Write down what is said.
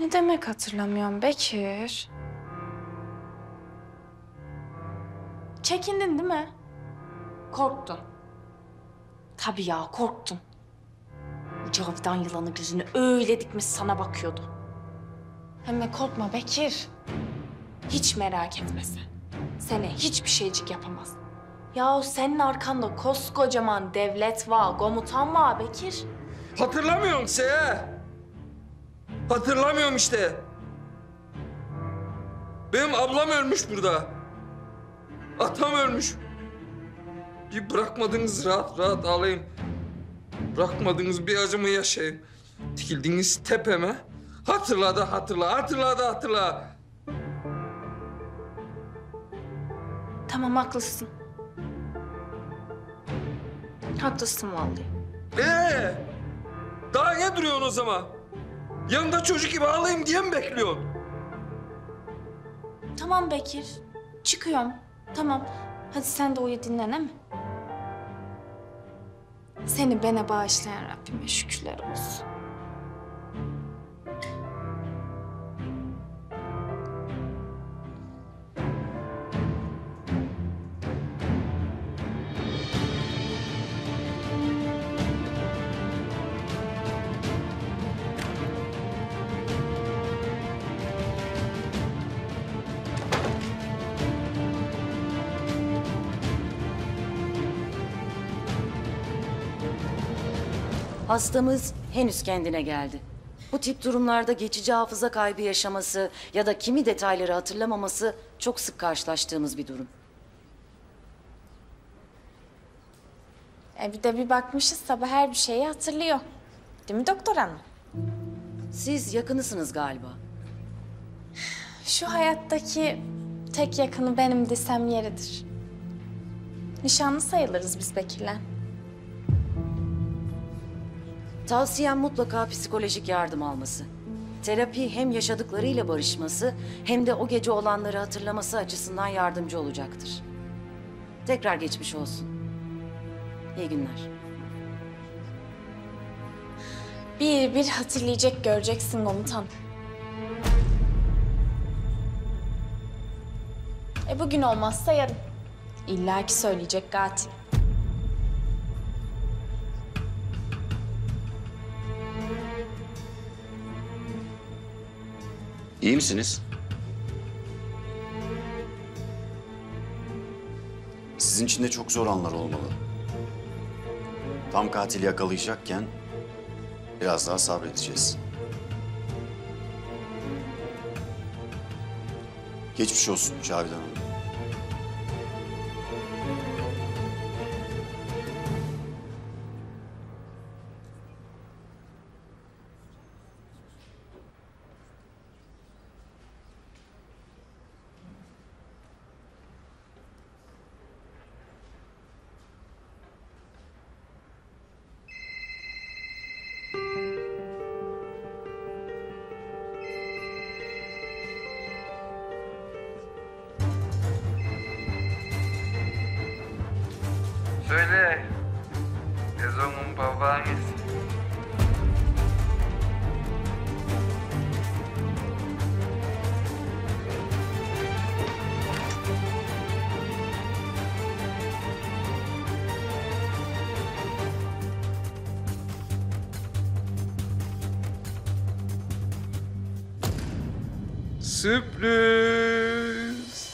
Ne demek hatırlamıyorum Bekir? Çekindin değil mi? Korktun. Tabii ya, korktun. Bu Cavidan yılanı gözünü öyle dikmiş sana bakıyordu. Hem de korkma Bekir. Hiç merak etme sen. Sana hiçbir şeycik yapamaz. Yahu senin arkanda koskocaman devlet var, komutan var Bekir. Hatırlamıyorum Seher. Hatırlamıyorum işte. Benim ablam ölmüş burada. Atam ölmüş. Bir bırakmadınız rahat rahat ağlayayım. Bırakmadınız bir acımı yaşayayım. Dikildiniz tepeme. Hatırla. Tamam, haklısın. Haklısın vallahi. Daha ne duruyorsun o zaman? Yanında çocuk gibi ağlayayım diye mi bekliyorsun? Tamam Bekir, çıkıyorum. Tamam, hadi sen de uyu dinlen, he mi? Seni bana bağışlayan Rabbime şükürler olsun. Hastamız henüz kendine geldi. Bu tip durumlarda geçici hafıza kaybı yaşaması ya da kimi detayları hatırlamaması çok sık karşılaştığımız bir durum. Bir de bir bakmışız sabah her bir şeyi hatırlıyor. Değil mi doktor hanım? Siz yakınısınız galiba. Şu hayattaki tek yakını benim desem yeridir. Nişanlı sayılırız biz Bekir'le. Tavsiyem mutlaka psikolojik yardım alması. Terapi hem yaşadıklarıyla barışması hem de o gece olanları hatırlaması açısından yardımcı olacaktır. Tekrar geçmiş olsun. İyi günler. Bir bir hatırlayacak, göreceksin komutan. Bugün olmazsa yarın. İlla ki söyleyecek katil. İyi misiniz? Sizin için de çok zor anlar olmalı. Tam katili yakalayacakken biraz daha sabredeceğiz. Geçmiş olsun Cavidan Hanım. Söyle. Ezo'nun babaannesi. Sürpriz.